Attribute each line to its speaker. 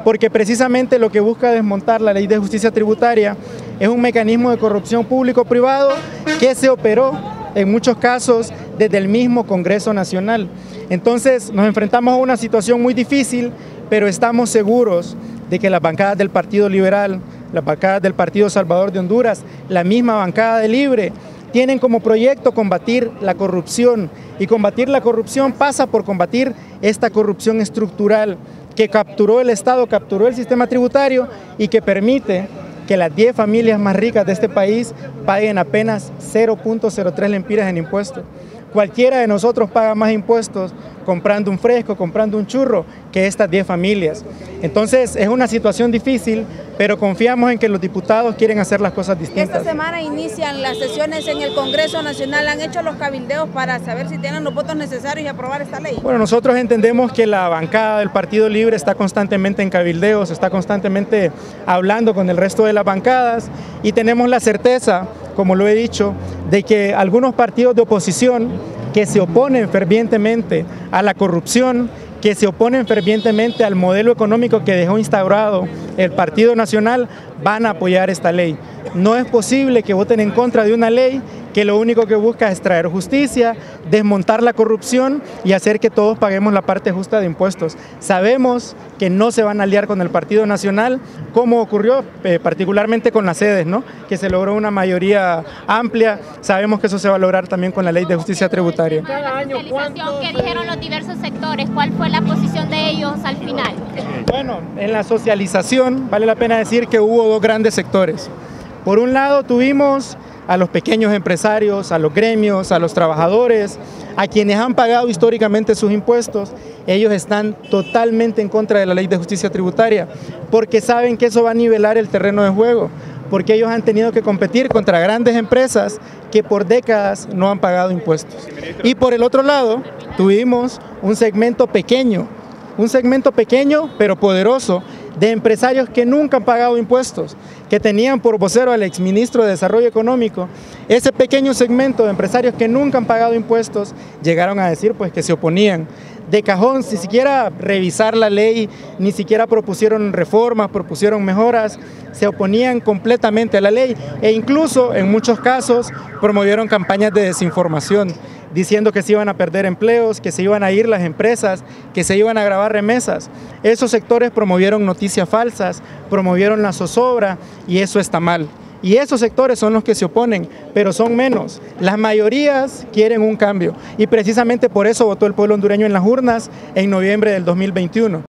Speaker 1: porque precisamente lo que busca desmontar la Ley de Justicia Tributaria es un mecanismo de corrupción público-privado que se operó en muchos casos desde el mismo Congreso Nacional. Entonces nos enfrentamos a una situación muy difícil, pero estamos seguros de que las bancadas del Partido Liberal, las bancadas del Partido Salvador de Honduras, la misma bancada de Libre, tienen como proyecto combatir la corrupción, y combatir la corrupción pasa por combatir esta corrupción estructural que capturó el Estado, capturó el sistema tributario y que permite que las 10 familias más ricas de este país paguen apenas 0.03 lempiras en impuestos. Cualquiera de nosotros paga más impuestos comprando un fresco, comprando un churro, que estas 10 familias. Entonces es una situación difícil, pero confiamos en que los diputados quieren hacer las cosas distintas.
Speaker 2: Esta semana inician las sesiones en el Congreso Nacional. ¿Han hecho los cabildeos para saber si tienen los votos necesarios y aprobar esta ley?
Speaker 1: Bueno, nosotros entendemos que la bancada del Partido Libre está constantemente en cabildeos, está constantemente hablando con el resto de las bancadas, y tenemos la certeza, como lo he dicho, de que algunos partidos de oposición que se oponen fervientemente a la corrupción, que se oponen fervientemente al modelo económico que dejó instaurado el Partido Nacional, van a apoyar esta ley. No es posible que voten en contra de una ley que lo único que busca es traer justicia, desmontar la corrupción y hacer que todos paguemos la parte justa de impuestos. Sabemos que no se van a aliar con el Partido Nacional, como ocurrió particularmente con las sedes, ¿no? Que se logró una mayoría amplia. Sabemos que eso se va a lograr también con la Ley de Justicia Tributaria.
Speaker 3: Cada año, ¿qué dijeron los diversos sectores? ¿Cuál fue la posición de ellos al final?
Speaker 1: Bueno, en la socialización vale la pena decir que hubo dos grandes sectores. Por un lado tuvimos a los pequeños empresarios, a los gremios, a los trabajadores, a quienes han pagado históricamente sus impuestos. Ellos están totalmente en contra de la Ley de Justicia Tributaria, porque saben que eso va a nivelar el terreno de juego, porque ellos han tenido que competir contra grandes empresas que por décadas no han pagado impuestos. Y por el otro lado, tuvimos un segmento pequeño pero poderoso, de empresarios que nunca han pagado impuestos, que tenían por vocero al exministro de Desarrollo Económico. Ese pequeño segmento de empresarios que nunca han pagado impuestos llegaron a decir pues que se oponían de cajón, sin siquiera revisar la ley, ni siquiera propusieron reformas, propusieron mejoras, se oponían completamente a la ley e incluso en muchos casos promovieron campañas de desinformación, diciendo que se iban a perder empleos, que se iban a ir las empresas, que se iban a grabar remesas. Esos sectores promovieron noticias falsas, promovieron la zozobra y eso está mal. Y esos sectores son los que se oponen, pero son menos. Las mayorías quieren un cambio y precisamente por eso votó el pueblo hondureño en las urnas en noviembre del 2021.